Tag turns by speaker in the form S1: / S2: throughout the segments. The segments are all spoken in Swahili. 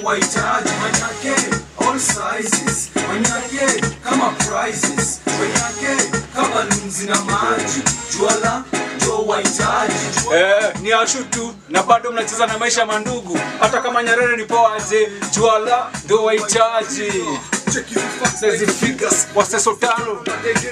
S1: wahitaji manyake all sizes, manyake kama prizes, manyake kama lunzi na maji, juala ndo wahitaji.
S2: Ni ashutu na bado mnacheza na maisha mandugu, hata kama Nyerere ni poaje, juala ndo wahitaji. Says the figures was the sultano.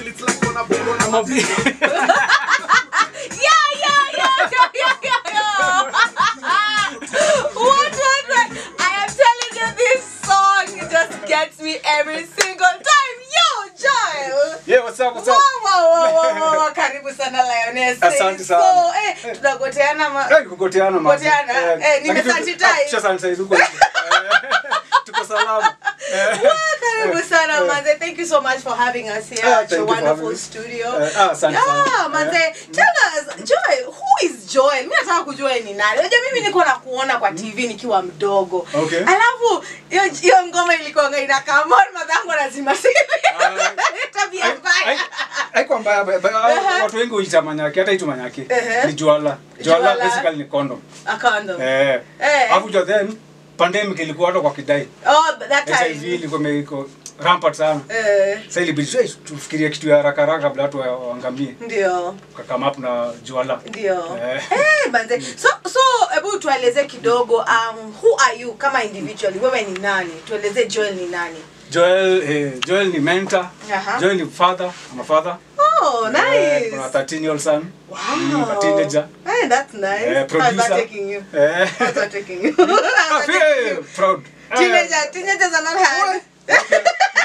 S3: Gets me every single time. Yo, Joel.
S2: Yeah, what's up?
S3: Wow. Karibu sana Lioness.
S2: Asante sana.
S3: So, tunagoteana
S2: kugoteana
S3: nimesantitize.
S2: Kisha sanitize huko. Tuko salama.
S3: Karibu sana manze. Thank you so much for having us here at your wonderful studio. Manze, tell us, Joel, who is Joel? Mimi nataka kujua ni nani. Unajua mimi niko na kuona kwa TV nikiwa mdogo.
S2: Okay.
S3: Alafu hiyo ngoma ilikuwa ina kama madango lazima sisi. Tabia mbaya.
S2: Haiko mbaya, watu wengi huita manyake, hata itu manyake. Ni juala. Juala basically ni condom.
S3: A condom.
S2: Alafu then pandemic ilikuwa hata kwa kidai.
S3: Oh, that time.
S2: HIV ilikuwa iko rampant sana. Sasa ilibidi tufikirie kitu ya haraka haraka kabla watu waangamie.
S3: Ndio.
S2: Kakama hapo na juala.
S3: Ndio. Banze. So hebu tueleze kidogo who are you kama individually? Wewe ni nani? Tueleze Joel ni nani?
S2: Joel ni mentor. Joel ni father. I'm a father.
S3: Oh, nice.
S2: I'm a 13-year-old son.
S3: Wow.
S2: A teenager.
S3: Hey, that's nice.
S2: Producer.
S3: How's that taking you? How's that taking you?
S2: I feel proud.
S3: Teenagers are not hard.
S2: Okay.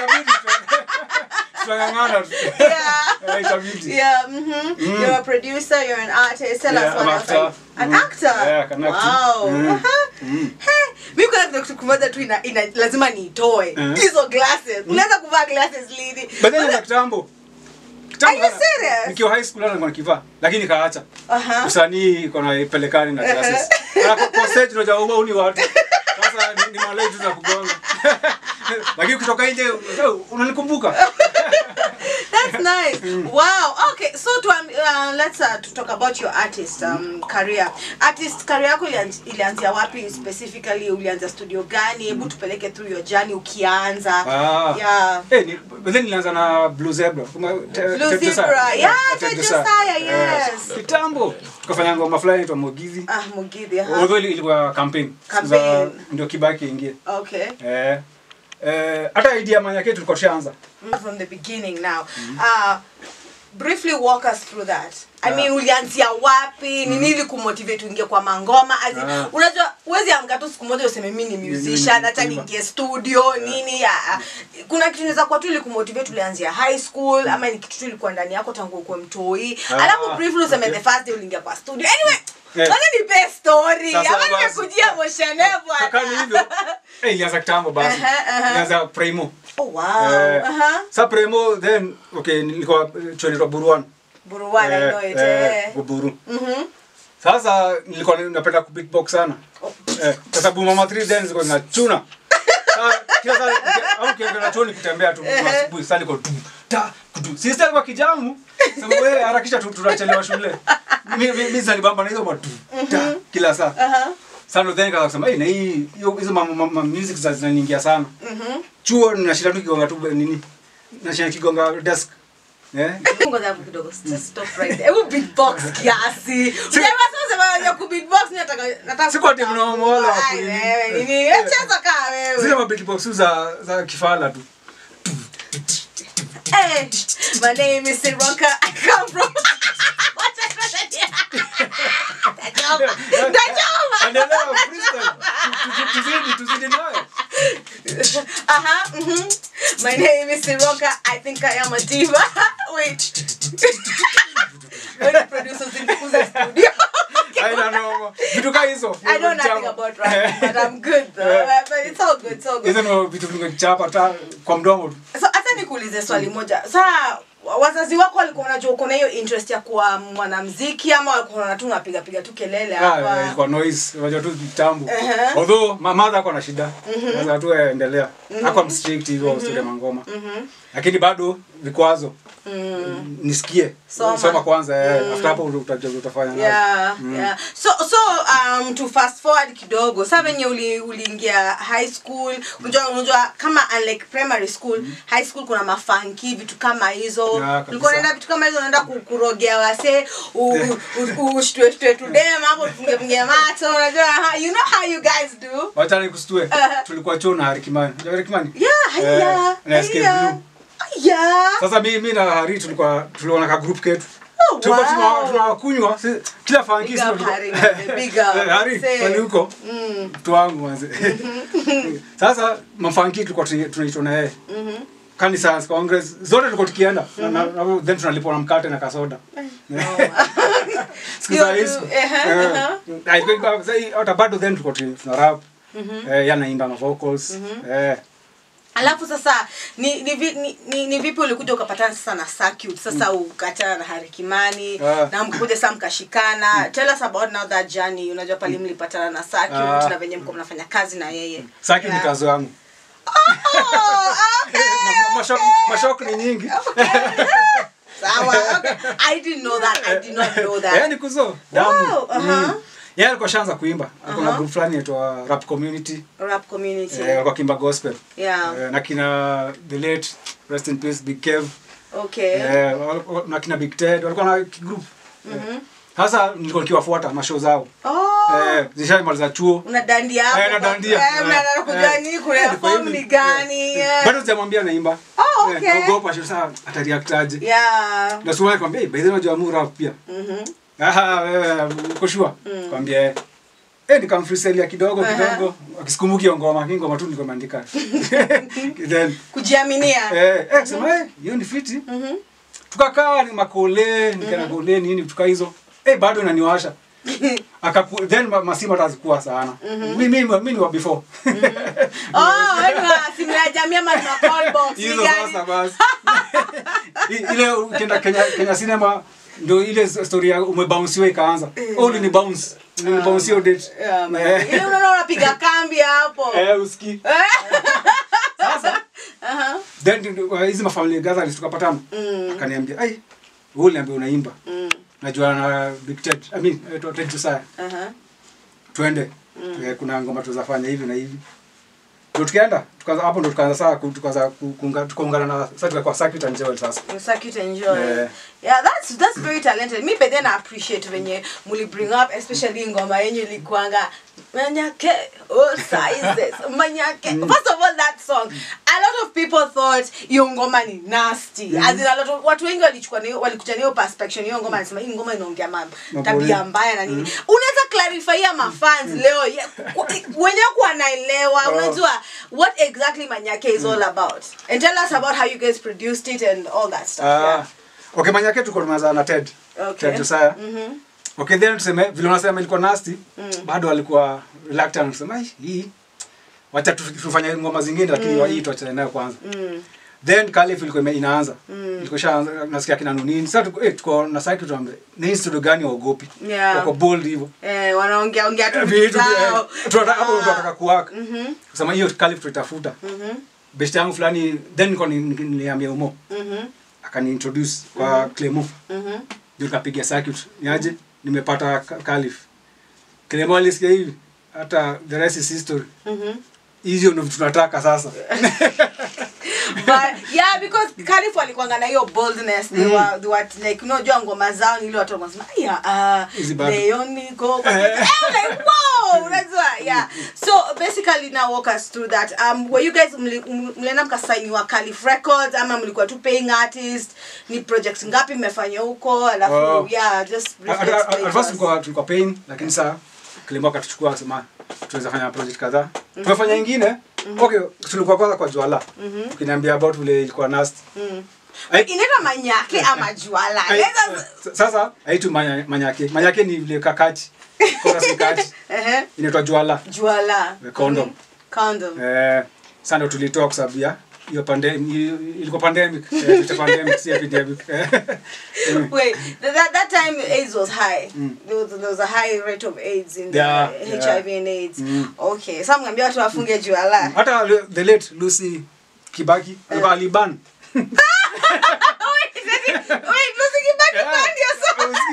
S3: Yeah. You're a producer, you're an artist. Tell us what else.
S2: Actor.
S3: An actor?
S2: Yeah, an actor.
S3: Wow. Hey, mimi kuna kitu kimoja tu lazima niitoe. Hizo glasses. Unaweza kuvaa glasses lini?
S2: But then na kitambo.
S3: Are you serious?
S2: Nikiwa high school nilikuwa nikivaa, lakini nikaacha. Usanii iko na pelekani na glasses. Kwa stage unajua uni watu. Sasa ni malai tu za kugonga. Lakini kutoka nje unanikumbuka.
S3: That's nice. Wow. Okay, so let's talk about your artist career. Artist career yako ilianzia wapi specifically? Ulianza studio gani? Hebu tupeleke through your journey ukianza. Yeah.
S2: Then nilianza na Blue Zebra.
S3: Blue Zebra. Yeah, Tejosaya, yes.
S2: Kitambo tukafanya ngoma fulani inaitwa Mugithi.
S3: Mugithi.
S2: Although ilikuwa campaign. Ndio Kibaki ingie.
S3: Okay.
S2: Hata idea manyake tulikuwa tushaanza
S3: from the beginning now. Briefly walk us through that. I mean, ulianzia wapi? Ni nini kumotivate uingie kwa mangoma? Unajua uwezi amka tu siku moja useme mimi ni musician hata niingie studio nini. Kuna kitu inaweza kwa tu ili kumotivate ulianzia high school ama ni kitu tu ilikuwa ndani yako tangu uko mtoi. Alafu briefly useme the first day uliingia kwa studio. Anyway, Wala ni best story. Hapa nimekujia moshane bwana.
S2: Kaka hivyo. Ilianza kitambo basi. Ilianza Primo.
S3: Oh wow.
S2: Sa Primo then okay nilikuwa chuo Buruan.
S3: Buruan I know it.
S2: Buru. Sasa nilikuwa napenda beatbox sana. Kwa sababu Mama 3 then ziko na chuna. Kila saa au kiangalia chuo nikitembea tu asubuhi sana niko ta kudu. Sister kwa kijamu. Sema wewe harakisha tunachelewa shule. Mimi zanibamba na hizo watu. Kila saa. Sasa then nikasema na hii hizo music zinaniingia sana. Chuo ninashinda tu kigonga tu nini? Nashinda kigonga desk.
S3: Ngoja hapo kidogo. Stop right there. Ebu beatbox kiasi. Unajua sasa ku beatbox nataka
S2: siko ati mnaomola hapo
S3: nini? Cheza kama wewe.
S2: Zile beatbox za kifala tu.
S3: Hey, my name is Sironka. I come from My name is Sironka. I think I am a diva. Wait. When the producers in the studio.
S2: I don't know.
S3: I know nothing about rap, but I'm good though. But it's all good, it's all good.
S2: Hizo vitu vingechapa ta kwa mdomo.
S3: So hata nikuulize swali moja. Sasa wazazi wako walikuwa wanajua uko na hiyo interest ya kuwa mwanamuziki ama walikuwa wanaona tu unapiga piga tu kelele hapa?
S2: Ilikuwa noise, unajua tu kitambo. Although mama yako ana shida. Sasa tu endelea. Hakuwa strict hivyo studio mangoma. Lakini bado vikwazo nisikie soma kwanza after hapo utafanya
S3: yeah. So to fast forward kidogo sasa venye uliingia high school unajua kama unlike primary school high school kuna mafunky vitu kama hizo ulikuwa unaenda vitu kama hizo unaenda kurogea wase ushtwe to them hapo funge macho unajua you know how you guys do
S2: wacha nikustue tulikuwa chuo na Harikimani sasa mimi na Hari tuliona ka group ketu tunakunywa kila funky Hari pale huko mtu wangu manze sasa mafunky tulikuwa tunaitwa na yeye kanisa congress zote tulikuwa tukienda then tunalipwa na mkate na kasoda sikiza hizo hata bado then tulikuwa tuna rap yanaimba ma vocals
S3: Alafu sasa ni vipi ulikuja ukapatana sasa na Circuit sasa ukatana na Harikimani na mkuja sasa mkashikana tell us about now that journey unajua pale mlipatana na Circuit na venye mko mnafanya kazi na yeye
S2: Circuit ni kazi yangu
S3: okay
S2: mashok ni nyingi
S3: sawa okay I did not know that
S2: ni kuzo damu yeye alikuwa shanza kuimba kuna group fulani inaitwa rap community kwa kimba gospel na kina the late rest in peace Big Kev na kina Big Ted walikuwa na group sasa nilikuwa nikiwafuata mashow zao zishamaliza chuo
S3: unadandia hapo
S2: unadandia
S3: unakujua nini kuna form ni gani
S2: bado sijamwambia naimba naogopa sasa atariactaje na sio nikwambia by the way unajua mura pia kushua kwambia nikamfreestyle kidogo akisikumbuki ngoma tu nilikuwa naandika then
S3: kujiaminia
S2: sema hiyo ni fiti tukakaa ni makole nikana gole nini tuka hizo bado inaniwasha then masima tazikuwa sana mimi ni wa before
S3: wewe simla jamii ama na call box
S2: hizo sasa basi ile ukienda Kenya cinema ndio ile story ya umebounce ikaanza ni bounce ni bounce hiyo date
S3: ile unaona unapiga kambi hapo
S2: uski sasa then hizi mafamilia gaza tukapatana akaniambia wewe niambia unaimba najua na Big Ted Ted Josiah twende kuna ngoma tuzafanya hivi na hivi ndio tukaenda tukaanza hapo ndio tukaanza saa tukaungana na sasa kwa Circuit and Joel sasa
S3: Circuit and Joel that's very talented me but then I appreciate when you bring up especially ngoma yenye ilikuanga manyake all sizes manyake first of all that song a lot of people thought hiyo ngoma ni nasty as in a lot of watu wengi walikuja hiyo perspective hiyo ngoma anasema hii ngoma inaongea tabia mbaya na nini unaweza clarify ya mafans leo wenyewe kuanaelewa unajua what exactly manyake is all about and tell us about how you guys produced it and all that stuff
S2: okay manyake tuko tumeanza na Ted Josiah okay then tuseme vile unasema ilikuwa nasty bado alikuwa reluctant kusema hii wacha tufanye ngoma zingine lakini hii tuachane nayo kwanza then Khalif ilikuwa inaanza ilikuwa nasikia kina nini sasa tuko na Circuit tuambe ni studio gani waogopi wako bold hivyo
S3: wanaongea tu vitu
S2: tunataka kuwaka kusema hiyo Khalif tutafuta best yangu fulani then niliambia umo akani introduce kwa Clemo ndio kapiga Circuit niaje nimepata Khalif Clemo alisikia hivi hata the rest is history hizo ndio tunataka sasa
S3: but because Khalif alikuwa na hiyo boldness they were like unajua ngoma zao ile watu wanasema they only go like wow unajua so basically now walk us through that were you guys mlienda mkasainiwa Khalif Records ama mlikuwa tu paying artist ni projects ngapi mmefanya huko alafu just briefly explain
S2: first tulikuwa paying lakini sasa Clemo akatuchukua akasema tunaweza fanya project kadhaa tumefanya nyingine okay tulikuwa kwanza kwa Juala tukiniambia about vile ilikuwa nasty
S3: inaitwa manyake ama Juala
S2: sasa haitu manyake ni vile kakati kwa sikati inaitwa Juala condom sasa ndo tulitoa kwa sababu ya hiyo ilikuwa pandemic si epidemic
S3: wait that time AIDS was high there was a high rate of AIDS in the HIV and AIDS okay sasa mngambia watu wafunge Juala
S2: hata the late Lucy Kibaki alikuwa aliban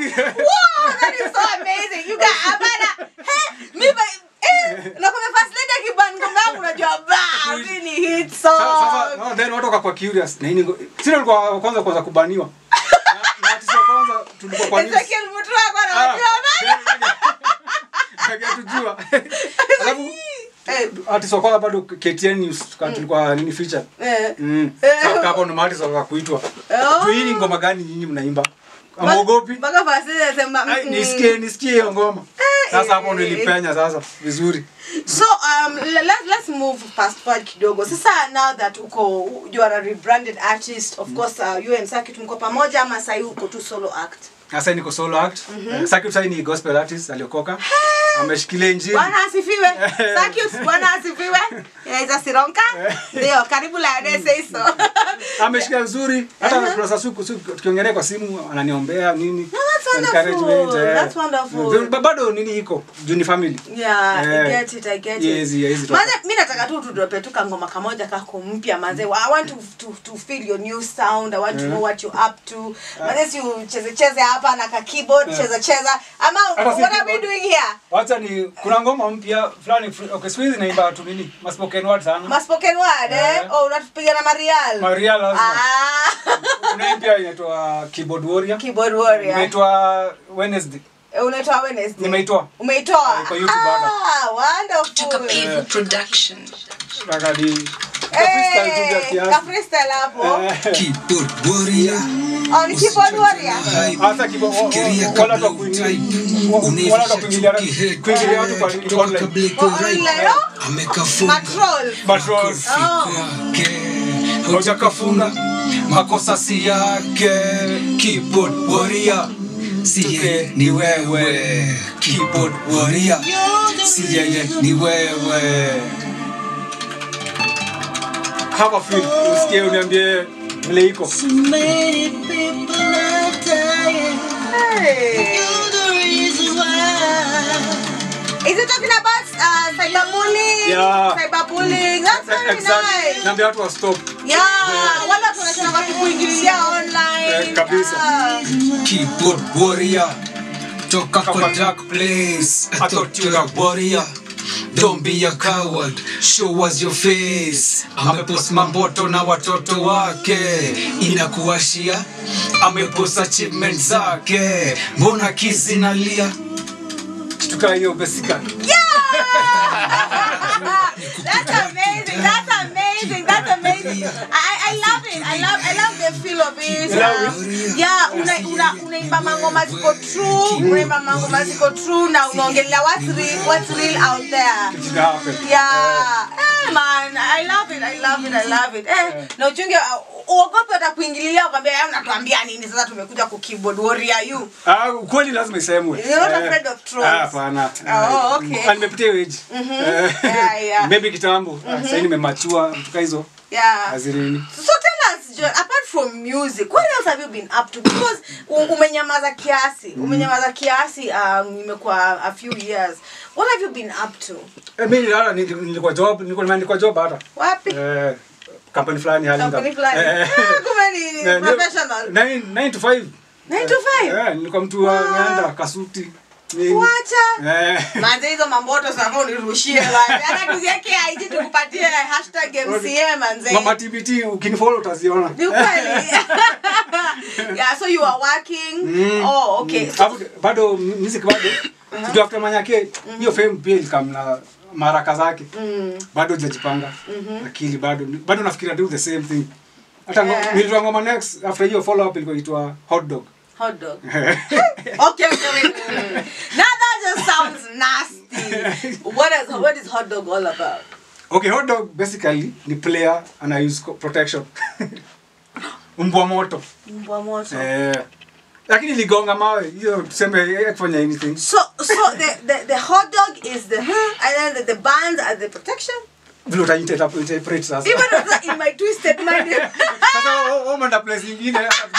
S3: Wow, that is so amazing. You guys, abana. Me by na kwa first lady kiban ngoma unajua ba really hit song.
S2: Sasa then watu wakakuwa curious. Na nini sio alikuwa kwanza kubaniwa. Na artist wa kwanza tulikuwa kwa news.
S3: Ezekiel Mutua kwa anajua bana.
S2: Hakujua. Alafu artist wa kwanza bado KTN News tulikuwa nini feature. Sasa hapo ndo artist wa kuitwa. Hii ngoma gani nyinyi mnaimba? Amogopi?
S3: Mpaka fasili anasema
S2: nisikie hiyo ngoma. Sasa hapo ndo ilipenya sasa vizuri.
S3: So let's move fast forward kidogo. Sasa now that you are a rebranded artist, of course you and Circuit mko pamoja ama sasa uko tu solo act?
S2: Sasa niko solo act. Circuit sasa ni gospel artist aliokoka. Ameshikilia injili.
S3: Bwana asifiwe. Circuit Bwana asifiwe. Inaweza sironka? Ndio, karibu la say so.
S2: Ameshikia vizuri. Hata process siku tukiongelea kwa simu ananiombea nini.
S3: That's wonderful.
S2: Bado nini iko? Juni family.
S3: Yeah, I get it.
S2: Yes.
S3: Manze mimi nataka tu tudrope tu kangoma kamoja kako mpya manze. I want to feel your new sound. I want to know what you're up to. Manze si ucheze hapa na ka keyboard cheza. Ama what are we doing here?
S2: Wacha ni kuna ngoma mpya fulani okay squeeze naimba tu nini? Spoken word sana.
S3: Spoken word Oh, unatupiga na Marial
S2: lazima. Kuna mpya inaitwa Keyboard Warrior. Inaitwa Wednesday.
S3: Unaitwa Wednesday.
S2: Nimeitoa.
S3: Umeitoa?
S2: Kwa YouTube hapa.
S3: Wonderful.
S4: Chukapeva production.
S2: Ragadi.
S3: Freestyle hapo.
S4: Keyboard Warrior.
S3: On Keyboard Warrior.
S2: Hasa keyboard wala kwa kuingilia watu kwa online. Patrol. Hoja kafunga makosa si yake. Keyboard Warrior. Siye ni wewe. Keyboard Warrior. Siye ni wewe. Have a feel. Usikie uniambie vile iko.
S3: Is it talking about cyberbullying?
S2: Yeah.
S3: Cyberbullying. That's very nice.
S2: Naambia watu wa stop.
S3: Yeah. Wala tunasema watu kuingilia online.
S2: Kabisa.
S4: Keyboard Warrior. Toka kwa dark place. I thought you were a warrior. Don't be a coward, show us your face. Amepost mamboto na watoto wake, inakuashia amepost achievements zake. Mbona kizi nalia?
S2: Tukaa hiyo besika.
S3: That's amazing. I love it. I love the feel of it. Yeah, unaimba mangoma ziko true. Na unaongelea what's real out there. Yeah. Man, I love it. Na uchunge uogope atakuingilia ukwambia unatuambia nini sasa tumekuja ku Keyboard Warrior you.
S2: Ukweli lazima isemwe.
S3: You're not afraid of trolls.
S2: Hapana.
S3: Oh, okay.
S2: Nimepitia age.
S3: Yeah.
S2: Maybe kitambo. Sasa nimemachua tuka hizo.
S3: Yeah.
S2: Azirini.
S3: So tell us, John, apart from music, what else have you been up to? Because umenyamaza kiasi, imekuwa a few years. What have you been up to?
S2: Mimi nilikuwa job hata.
S3: Wapi?
S2: Company fulani hali ngapi?
S3: Company fulani. Kumeni professional.
S2: 9 to 5.
S3: 9 to 5?
S2: Nilikuwa mtu naenda kasuti.
S3: Wacha. Manze hizo mamboto sasa unirushie bwana. Hata tuzieke IG tukupatie #MCA manze.
S2: Mama TBT ukinifollow utaziona.
S3: Ni kweli. Yeah, so you are working. Oh, okay.
S2: Bado music bado. Ndio after manyake hiyo fame pia ikamna maraka zake. Bado hujajipanga. Akili bado nafikiria do the same thing. Hata nilitoa ngoma next after hiyo follow up ilikuwa itwa Hot Dog. Okay. Now that just sounds nasty. What is Hot Dog all about? Okay, Hot Dog basically ni player and I use protection. Mbwa moto. Lakini ligonga mawe hiyo tuseme kufanya anything. So the Hot Dog is the and then the bands are the protection. Vile interpret sasa. Even in my twisted mind. Sasa manda place nyingine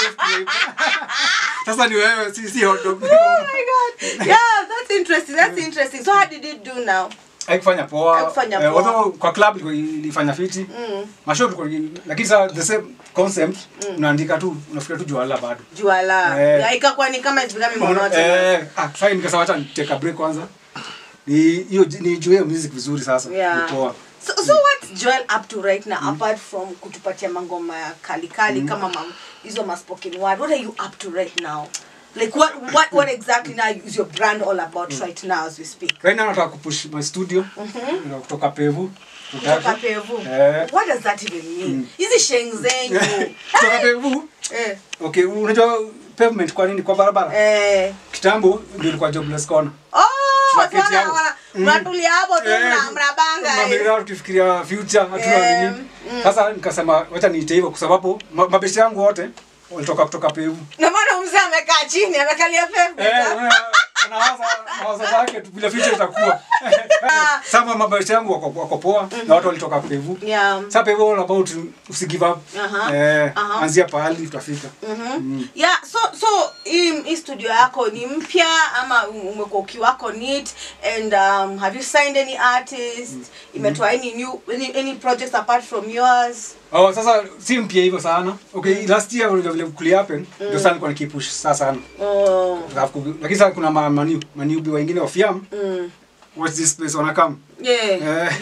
S2: sasa ni wewe si Hot Dog. Oh my god. Yeah, that's interesting. So how did you do now? haikufanya poa.
S3: Haikufanya poa.
S2: Although kwa club ilifanya fiti. Mashow lakini sasa the same concept unaandika tu unafikiria tu Juala bado.
S3: Juala. Ikakuwa ni kama it's becoming monotonous.
S2: Sasa nikasema acha take a break kwanza. Ni juu ya music vizuri sasa.
S3: Yeah.
S2: Poa.
S3: So what's Joel up to right now apart from kutupatia mangoma kali kama hizo ma spoken word? What are you up to right now? Like what exactly now is your brand all about right now as we speak?
S2: Right now nataka kupush my studio. Kutoka Pevu.
S3: Kutoka Pevu. What does that even mean? Hizi sheng zenyu.
S2: Kutoka Pevu? Okay, unajua pavement kwa nini kwa barabara? Kitambo ndio ilikuwa jobless corner.
S3: Unatulia hapo tu mnabanga.
S2: Mnaendelea tukifikiria future hatuna nini. Sasa nikasema wacha niite hivyo kwa sababu mabeshi yangu wote walitoka kutoka Pevu.
S3: Na maana mzee amekaa chini amekalia Pevu.
S2: Anawaza zake tu bila future itakuwa. Sama mabeshi yangu wako poa na watu walitoka Pevu. Sasa Pevu all about usigive up. Anzia pahali tutafika.
S3: Yeah, so hii studio yako ni mpya ama umekuwa ukiwako neat and have you signed any artists? Imetoa any projects apart from yours?
S2: Sasa si mpya hivyo sana. Okay, last year vile kuli happen ndio sana nilikuwa nikipush sana. Lakini sasa kuna maniubi wengine wa Fiam. What's this place wanna come?
S3: Yeah.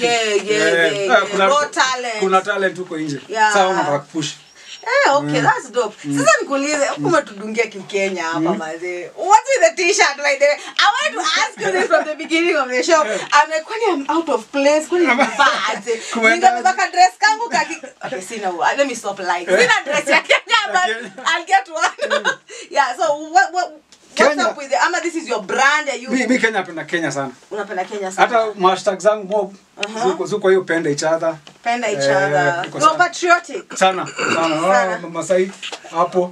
S2: Kuna talent huko nje. Sasa wanataka kupush.
S3: Okay, that's dope. Sasa nikuulize, umetudungia Kenya hapa mazee. What's with the t-shirt right there? I want to ask you this from the beginning of the show. I'm out of place. Kwani bad. Ningebeba dress kangu okay, sina. Let me stop lying. Sina dress ya Kenya, but I'll get one. Yeah, so what's up with it? Ama this is your brand?
S2: Mimi Kenya napenda Kenya sana.
S3: Unapenda Kenya sana.
S2: Hata hashtag zangu mob zuko hiyo penda each other.
S3: Penda each other. You're patriotic.
S2: Sana. Masai hapo.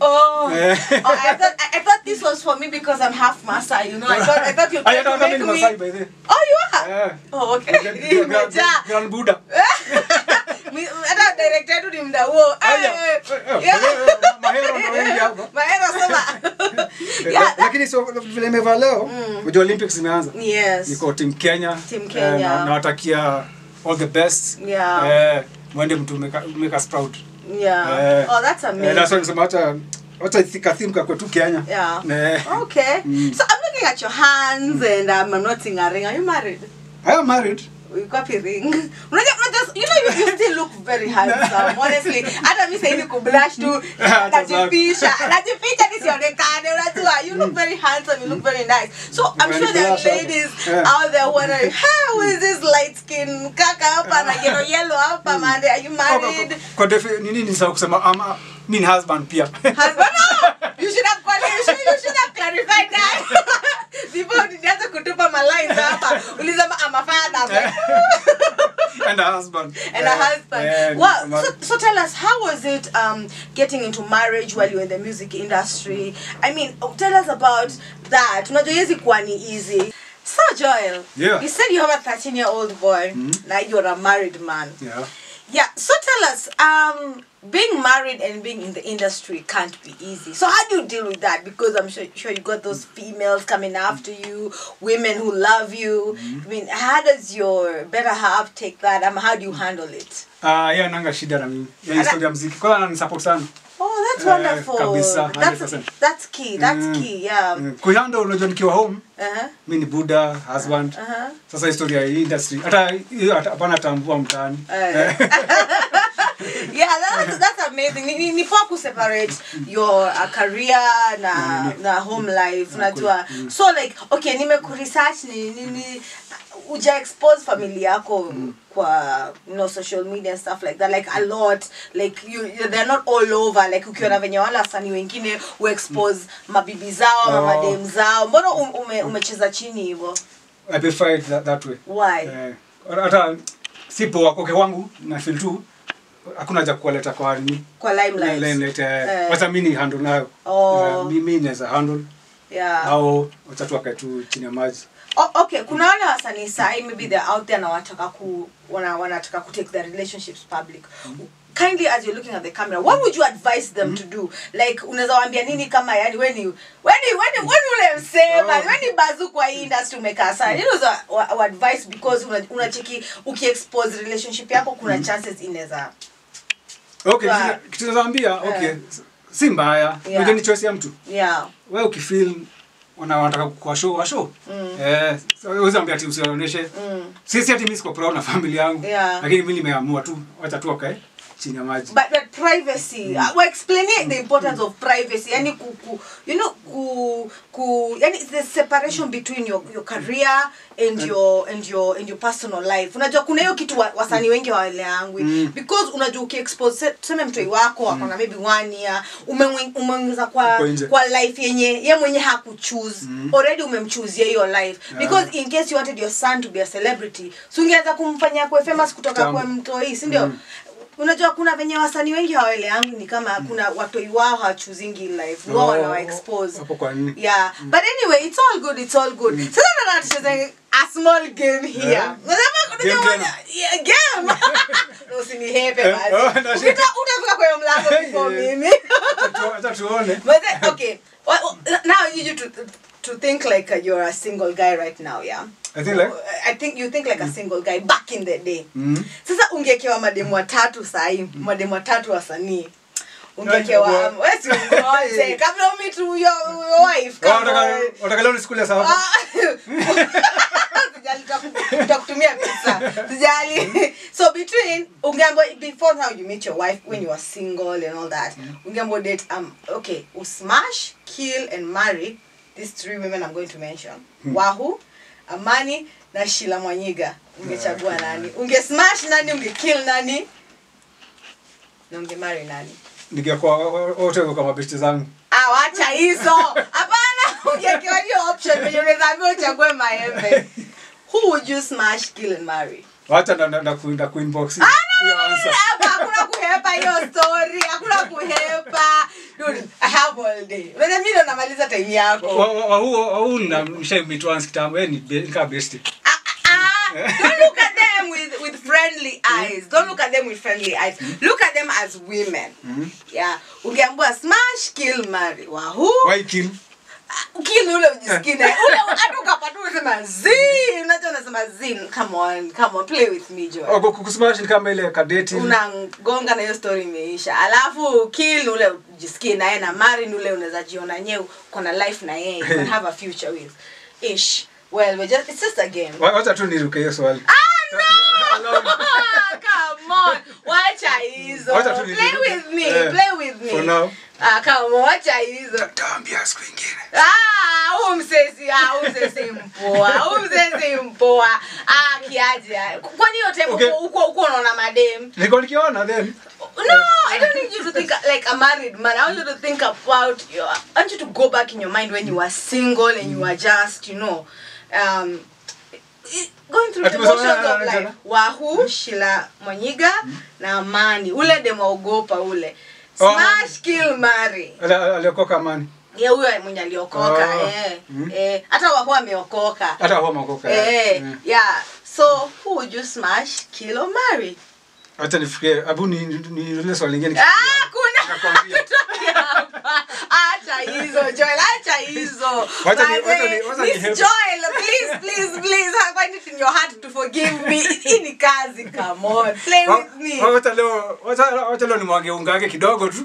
S3: I thought this was for me because I'm half Maasai, you know. I thought you'd make me.
S2: Masai by the.
S3: Oh, you are? Yeah. Oh, okay.
S2: Grand Buddha.
S3: Hata director tu ni mda huo.
S2: Mahero ndo wengi hapo.
S3: Mahero soma.
S2: Lakini sio vile imeva leo. Unajua Olympics imeanza.
S3: Yes.
S2: Niko team Kenya. Na nawatakia all the best.
S3: Yeah.
S2: Mwende mtu make us proud.
S3: Yeah. Oh, that's amazing.
S2: That's why nisema hata theme kwa tu Kenya.
S3: Yeah. Okay. So I'm looking at your hands and I'm noticing a ring. Are you married?
S2: I am married.
S3: We copy ring. You still look very handsome. Honestly, hata mimi sasa niko blush tu. Najificha nisionekane. Unajua, you look very handsome. You look very nice. So I'm sure there are ladies out there wondering, who is this light skin kaka hapa na yellow hapa man? Are you married?
S2: Kwa nini nisahau kusema mimi husband pia.
S3: Husband? No. You should have clarified that. Before nianze kutupa my lines hapa. Ulisema I'm a father.
S2: And a husband.
S3: Well, so tell us, how was it getting into marriage while you were in the music industry? I mean, tell us about that. Unajua hizi kuwa ni easy. So Joel, you said you have a 13-year-old boy. Now you're a married man. Yeah, so tell us, being married and being in the industry can't be easy. So how do you deal with that? Because I'm sure you got those females coming after you, women who love you. I mean, how does your better half take that? How do you handle it?
S2: Nanga shida na mimi. Historia muziki. Kwa ananisupport sana.
S3: Oh, that's wonderful.
S2: Kabisa, 100%.
S3: That's key. That's key. Yeah.
S2: Kuhandle unajua nikiwa home. Mimi ni Buddha, husband. Sasa historia ya industry. Hata hapana tambua mtaani.
S3: Yeah, that's amazing. Ni poa separate your career na home life. Unajua. So like, okay, nimekuresearch ni uja expose familia yako kwa social media and stuff like that, like a lot, like they're not all over, like ukiona venye wala wasanii wengine expose mabibi zao na madem zao, mbona umecheza chini hivyo?
S2: I prefer it that way.
S3: Why?
S2: Hata sipo wako wangu na feel tu hakuna haja kuwaleta kwa limelight. Wacha mimi handle nayo. Mimi naweza handle. Au wacha tu wakati chini ya maji.
S3: Okay, kuna wale wasanii sai maybe they're out there na wanataka ku take their relationships public. kindly, as you're looking at the camera, what would you advise them to do? Like, unaweza waambia nini kama yani when you ule msema, when you bazu kwa industry umeka sana. You know, advice because unacheki uki-expose relationship yako kuna chances inaweza.
S2: Okay, kitu nawaambia, okay. Si mbaya. Unajua ni choice ya mtu.
S3: Yeah.
S2: Wewe ukifeel unataka kwa show. Wewe ambia ati usionyeshe. Sisi ati mimi siko proud na family yangu. Lakini mimi nimeamua tu acha tu akae chini ya maji.
S3: But privacy, we're explaining the importance of privacy. Yani yani it's the separation between your career and your personal life. Unajua kuna hiyo kitu wasanii wengi hawaelewi because unajua ukiexpose tuseme mtoi wako akona maybe 1 year umeongeza kwa life yenye yeye mwenye hakuchoose already umemchoose hiyo life because in case you wanted your son to be a celebrity so ungeanza kumfanyia kwa famous kutoka kwa mtoi, si ndio? Unajua kuna venye wasanii wengi hawaelewi ni kama kuna watoi wao hawachuzingi life wao wana expose
S2: hapo kwa nini.
S3: Yeah, but anyway, it's all good. Sasa nataka a small game here. Game. Usinihepe basi. Utafika kwa mlango before mimi.
S2: Acha tuone.
S3: But okay. Now I need you to think like you're a single guy right now, yeah? I think you think like a single guy back in the day. Sasa ungekewa mademu watatu sahi, mademu watatu wasanii. Ungekewa wewe si ngoje kabla umi to your wife.
S2: Unataka leo nisikule sawa.
S3: Sijali takutumia pesa. Sijali. So ungeambo before how you meet your wife when you were single and all that. Ungeambo date okay, smash, kill and marry these 3 women I'm going to mention. Wahu, Amani na Sheila Mwanyiga. Ungechagua nani? Ungesmash nani? Ungekill nani? Na ungemarry nani?
S2: Ningekuwa wote kama besti zangu.
S3: Acha hizo. Hapana, ungekewa hiyo option yenye unaweza uchague maembe. Who would you smash, kill and marry?
S2: Wacha na kuinbox.
S3: Hakuna kuhepa hiyo story. Hakuna kuhepa. Dude, I have all day. Unajua mimi ndo namaliza time yako.
S2: Wao na mshaimit once kitambo ni ka best.
S3: Don't look at them with friendly eyes. Don't look at them with friendly eyes. Look at them as women. Yeah. Ungeambiwa smash, kill, marry. Wahoo.
S2: Why kill?
S3: Kill ule ujisikine. Ule atukapatu unasema zin. Unajua unasema zin. Come on, play with me, Joy.
S2: Kusmash ni kama ile kadeti.
S3: Unagonga na hiyo story imeisha. Alafu kill ule ujisikine na yeye na marry ule unaweza jiona nyewe kuna life na yeye. You can have a future with. Ish. Well, it's just a game.
S2: Wacha tu niruke hiyo swali.
S3: No! Come on. Wacha hizo. Play with me.
S2: For now.
S3: Come on, wacha hizo.
S2: Taambia siku nyingine.
S3: Umsesi mpoa. Kiaje. Kwani yote uko unaona madem?
S2: Niko nikiona then.
S3: No, I don't need you to think like a married man. I want you to think about I want you to go back in your mind when you were single and you were just, going through the emotions of life. Wahu, Sheila Mwanyiga na Amani. Ule demogopa ule. Smash, kill, marry.
S2: Aliokoka Amani.
S3: Yeah, huyo mwenye aliokoka. Hata Wahu ameokoka.
S2: Hata Wahu ameokoka.
S3: Yeah. So, who would you smash, kill or marry?
S2: Acha nifikie. Abu ni ile swali lingine.
S3: Kuna. Acha hizo, Joel. Acha hizo. Miss Joel, please. I find it in your heart to forgive me. Ini kazi, come on. Play with me.
S2: Wacha leo nimwage unga yake kidogo tu.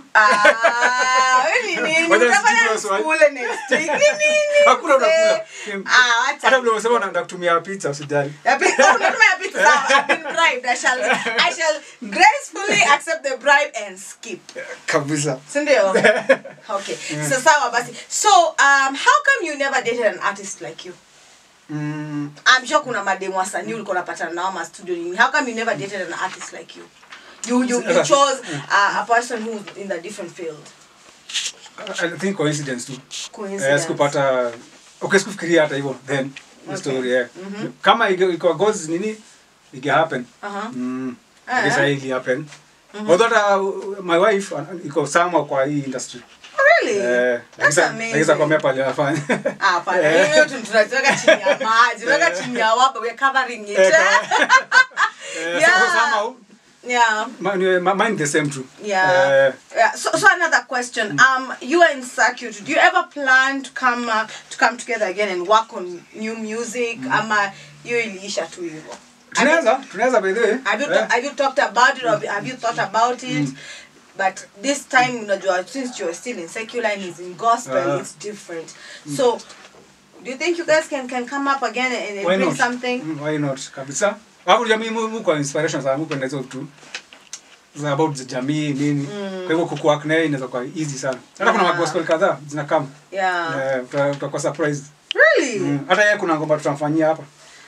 S3: Nini? Utafanya school next week. Nini?
S2: Hakuna unakula.
S3: Acha.
S2: Hata vile unasema unaenda kutumia pizza usijali.
S3: Unatumia pizza sawa. I've been bribed. I shall gracefully accept the bribe and skip.
S2: Kabisa.
S3: Sindio? Okay. So sawa basi. So how come you never dated an artist like you? I'm sure kuna mademu wasanii ulikuwa unapatana nao ma studio nini. How come you never dated an artist like you? You chose a person who's in a different field.
S2: I think coincidence too.
S3: Coincidence.
S2: Sikupata sikufikiria hata hivyo then the story kama iko goals nini it happen. This really happen. Although my wife iko somewhere kwa hii industry.
S3: Really? That's amazing.
S2: Naweza kuambia pale anafanya.
S3: Pale. Hiyo tunataka chini ya maji. Tunataka chini ya wapo. We are covering it.
S2: Yeah.
S3: Yeah.
S2: Mine the same too.
S3: Yeah. So another question. You are in circuit. Do you ever plan to come together again and work on new music? Ama you iliisha tu hivyo?
S2: Tunaweza by the way.
S3: Have you talked about it, or have you thought about it? But this time, unajua, since you're still in secular and he's in gospel, it's different. So, do you think you guys can come up again and bring not? Something?
S2: Why not? Kabisa. Hapo jamii kwa inspiration za Mungu pendeza tu. Za about the jamii nini. Kwa hivyo kukuwork naye inaweza kuwa easy sana. Hata kuna gospel kadhaa zinakam.
S3: Yeah.
S2: Utakuwa surprise.
S3: Really?
S2: Hata yeye kuna ngoma tutamfanyia hapa.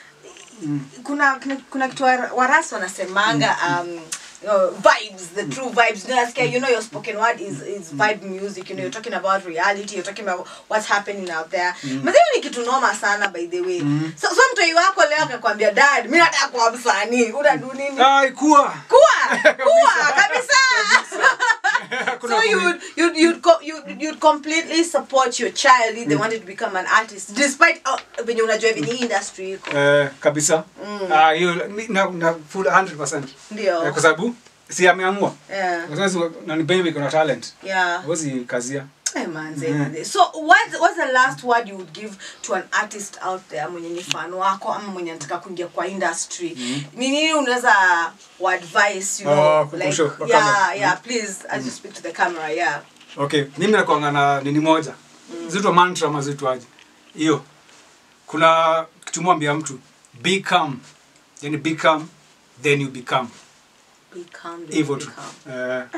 S3: Kuna kitu warasi wanasemanga vibes, the true vibes. You know your spoken word is vibe music. You know, you're talking about reality, you're talking about what's happening out there. Mazio ni kitu noma sana by the way. So mtoi wako leo akakwambia dad, mimi nataka kuwa msanii. Unadu nini?
S2: Kuwa
S3: kabisa. So you'd completely support your child if they wanted to become an artist despite when unajua hivi ni industry iko.
S2: Kabisa. Na full 100%.
S3: Ndio.
S2: Kwa sababu si ameamua.
S3: Yeah.
S2: Na ni baby kuna talent.
S3: Yeah.
S2: Huwezi kazia.
S3: Hey man, so what's the last word you would give to an artist out there mwenye ni fan wako ama mwenye anataka kuingia kwa industry? Ni nini unaweza advice, you know, like yeah, please as you speak to the camera, yeah.
S2: Okay, mimi nakuanga na nini moja. Zito mantra mazito aje. Hiyo. Kuna kitu mwambia mtu, be calm. Yani be calm, then you become.
S3: Be calm, then you become.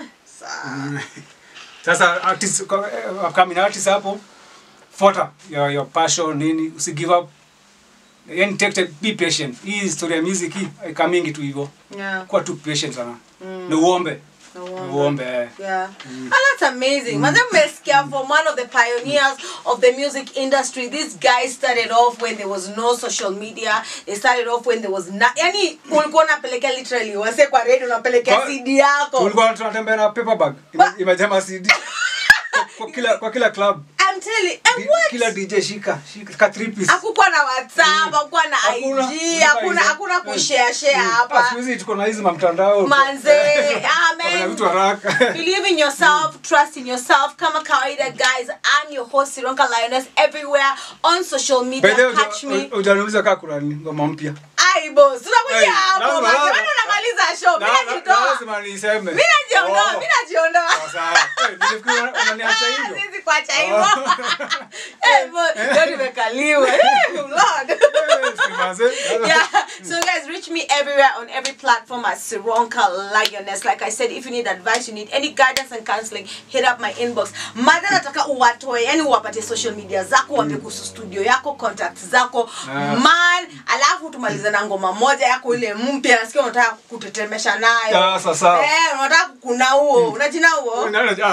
S2: Sasa artists, upcoming artists hapo, fuata your passion nini, usi give up. Yani be patient. Hii story ya music hii coming tu hivyo.
S3: Yeah.
S2: Kuwa too patient sana. Na uombe.
S3: Yeah. And that's amazing. Madam Meskia, from one of the pioneers of the music industry, these guys started off when there was no social media. They started off when there was yani ulikuwa unapeleka literally wase kwa radio unapeleka CD yako.
S2: Ulikuwa tunatembea na paper bag. Imejaa CD. Kwa kila club.
S3: I'm telling you, and what?
S2: Kila DJ shika 3 piece.
S3: Hakukuwa na WhatsApp, hakukuwa na IG, hakuna kushare hapa.
S2: Siwezi tuko na hizo mtandao.
S3: Manze, amen.
S2: Vitu haraka.
S3: Believe in yourself, trust in yourself. Kama kawaida guys, I'm your host Sironka Lioness everywhere on social media. Catch me.
S2: Ujaniuliza kaka kuna ngoma mpya.
S3: Ai boss, tunakuja hapo. Wewe unamaliza show. Mimi najiondoa.
S2: Sawa. Nilifikiri unaniacha hivyo.
S3: Sisi kuacha hivyo. Ndio nimekaliwa. Lord. Yeah. So guys, reach me everywhere on every platform at Sironka Lioness. Like I said, if you need advice, you need any guidance and counseling, hit up my inbox. Mother nataka uwatoe, yani uwapatie social media zako, waambie kuhusu studio yako, contacts zako. Man, alafu tumalize na ngoma moja yako ile mpya, nasikia unataka kutetemesha nayo.
S2: Sasa.
S3: Unataka kuna huo. Unajina huo?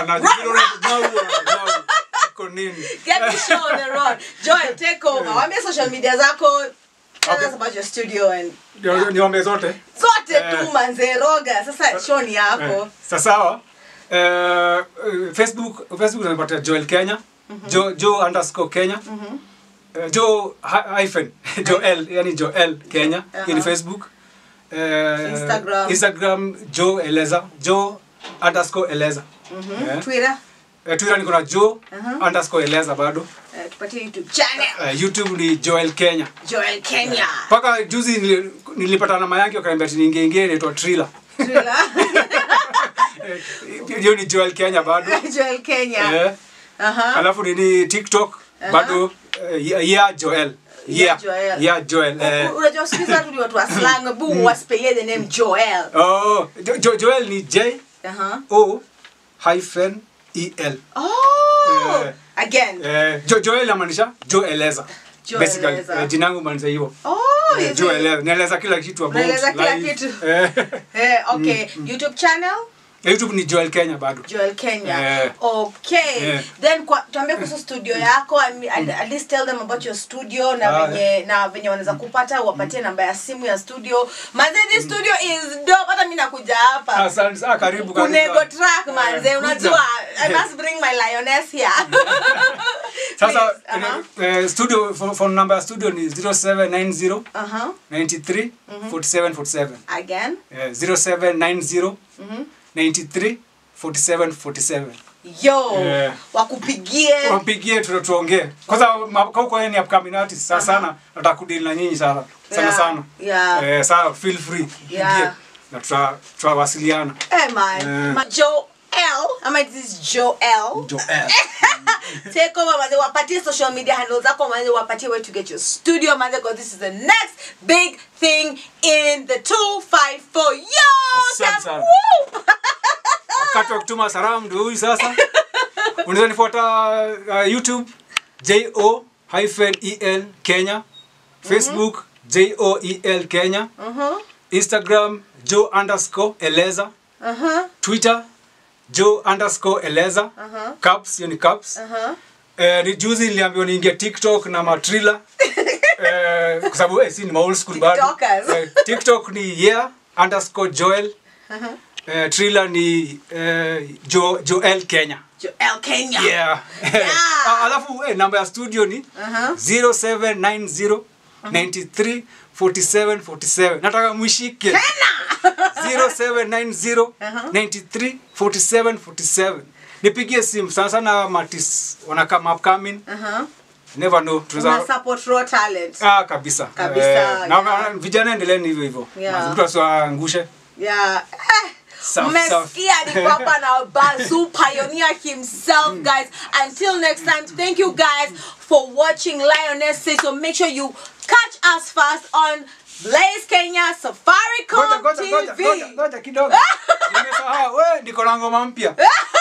S3: Get the show on the road. Joy, take over. Waambie social media zako. Tell us about your studio and
S2: niombe zote
S3: tu manze roga. Sasa show ni yako.
S2: Sasa Facebook unapata Joel Kenya. Joe_Kenya. Joel yani Joel Kenya in Facebook. Instagram Joe Eleza. Joe_Eleza.
S3: Twitter
S2: niko na Joe_Eleza bado.
S3: Tupatie YouTube channel.
S2: YouTube ni Joel Kenya.
S3: Joel Kenya.
S2: Paka juzi nilipata na mayangi wakaniambia niingie inaitwa Triller. Hiyo ni Joel Kenya bado.
S3: Joel Kenya.
S2: Alafu ni TikTok bado Joel. Joel.
S3: Unajua sikiza tu watu wa slang bu waspelie the name Joel.
S2: Joel ni J O-hyphen E-L.
S3: Again.
S2: Joel amanisha Joe Eleza. Basically jina langu maanisha hivyo. Joe Eleza. Naeleza kila kitu about.
S3: Naeleza kila kitu. Okay. YouTube channel?
S2: YouTube ni Joel Kenya bado.
S3: Joel Kenya. Okay. Then tuambie kuhusu studio yako. At least tell them about your studio na venye wanaweza kupata, wapatie namba ya simu ya studio. Manze, this studio is dope. Hata mimi nitakuja hapa.
S2: Asante, karibu kabisa.
S3: Kunego track manze, unajua I must bring my lioness here.
S2: Sasa studio phone number studio ni 0790 93 47 47.
S3: Again?
S2: 0790 93 47 47.
S3: Yo, wakupigie
S2: tuongee. Kwanza huko yeye ni upcoming artist sana nataka kudeal na nyinyi sana sana. Sawa, feel free. Na tutawasiliana.
S3: Man. Joel, this is Joel. Take over manze, wapatie social media handles zako manze, wapatie where to get your studio manze, because this is the next big thing in the 254. Yo,
S2: wakati wa kutuma salamu ndio huyu sasa. Unaweza nifuata YouTube JO-EL Kenya, Facebook JOEL Kenya, Instagram Jo_Eleza, Twitter Jo_Eleza, Caps, yani Caps. Ni juzi niliambiwa niingie TikTok na matrila. Kwa sababu si ni old school bado. TikTok ni _Joel. Trailer ni Joel Kenya.
S3: Joel Kenya.
S2: Yeah. Alafu namba ya studio ni 0790 93 47 47. Nataka muishike. 0790 93 47 47. Nipigie simu sana matis wanakama upcoming. Never know.
S3: Tuna support raw talent.
S2: Kabisa.
S3: Na
S2: vijana endeleeni hivyo. Mtu asiwaangushe.
S3: Messia the papa now Bazoo pioneer himself, guys. Until next time, thank you guys for watching Lioness Say. So make sure you catch us fast on Blaze Kenya Safaricom TV.
S2: Ngoja kidogo. Nimesahau wewe niko na ngoma mpya.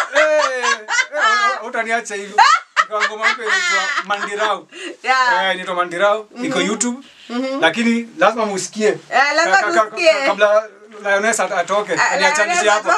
S2: Utaniacha hivi. Niko na ngoma mpya inaitwa Mandirao. Inaitwa Mandirao, iko YouTube. Lakini lazima musikie.
S3: Lazima musikie.
S2: Kabla Lioness atoke, aniachanishe hapa.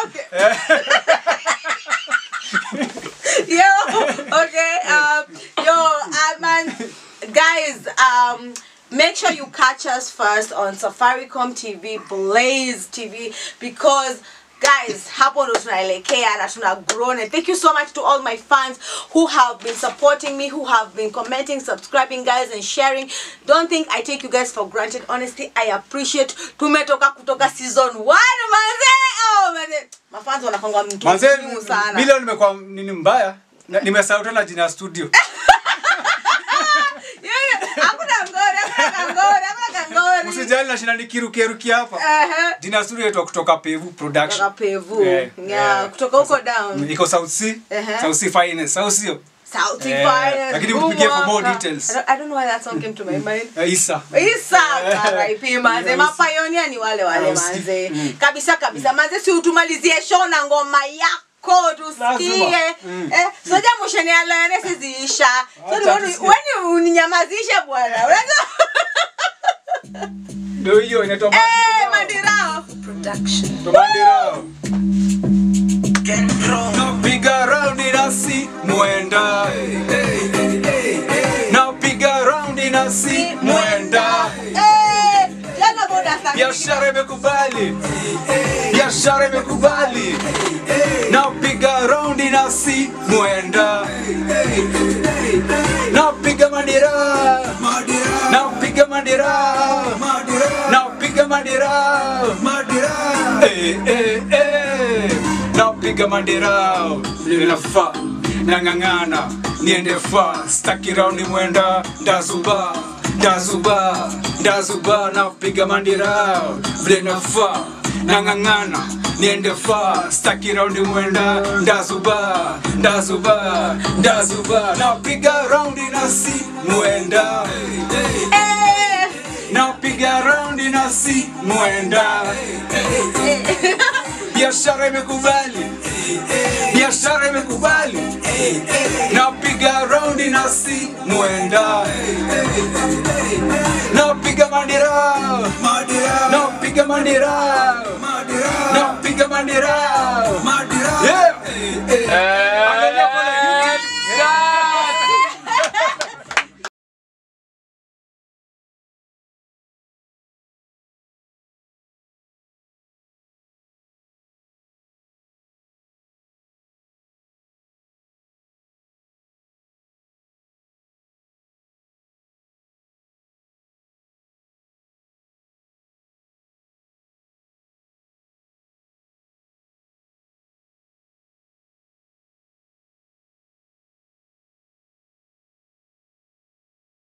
S3: Man, guys, make sure you catch us first on Safaricom TV, Blaze TV, because guys, hapo ndo tunaelekea na tuna grow. And thank you so much to all my fans who have been supporting me, who have been commenting, subscribing guys and sharing. Don't think I take you guys for granted. Honestly, I appreciate. Tumetoka kutoka season 1 manze. Oh manze. Mafans wanakonga mtu muhimu sana.
S2: Bila nimekuwa nini mbaya? Nimesahau tena jina studio. Usijali na shina nikiruki hapa. Jina studio yetu kutoka Pevu Production.
S3: Kutoka Pevu. Kutoka huko down.
S2: Iko South Sea. South Sea Finance. South Sea.
S3: South Sea Finance.
S2: Lakini mpigie for more details.
S3: I don't know why that song came to my mind.
S2: Isa.
S3: RIP manze. Mapioneer ni wale manze. Kabisa manze, si utumalizie show na ngoma yako. Tusikie. Soja mosheni ya Lioness ziisha. So uninyamazishe bwana.
S2: Ndio hiyo inaitwa
S3: Mandirao Production.
S2: Mandirao. Napiga round inasi mwenda. Napiga round inasi mwenda. Biashara imekubali. Biashara imekubali. Napiga round inasi mwenda. Napiga mandira. Napiga mandira. Napiga mandira. Napiga mandira. Ninafa nangangana niende fast. Staki round mwenda. Ndazuba. Napiga mandira. Ninafa nangangana niende fast. Staki round mwenda. Ndazuba. Napiga round inasi mwenda. Napiga round inasi mwenda. Biashara imekubali. Biashara imekubali. Napiga round inasi mwenda. Napiga mandira. Napiga mandira. Napiga mandira.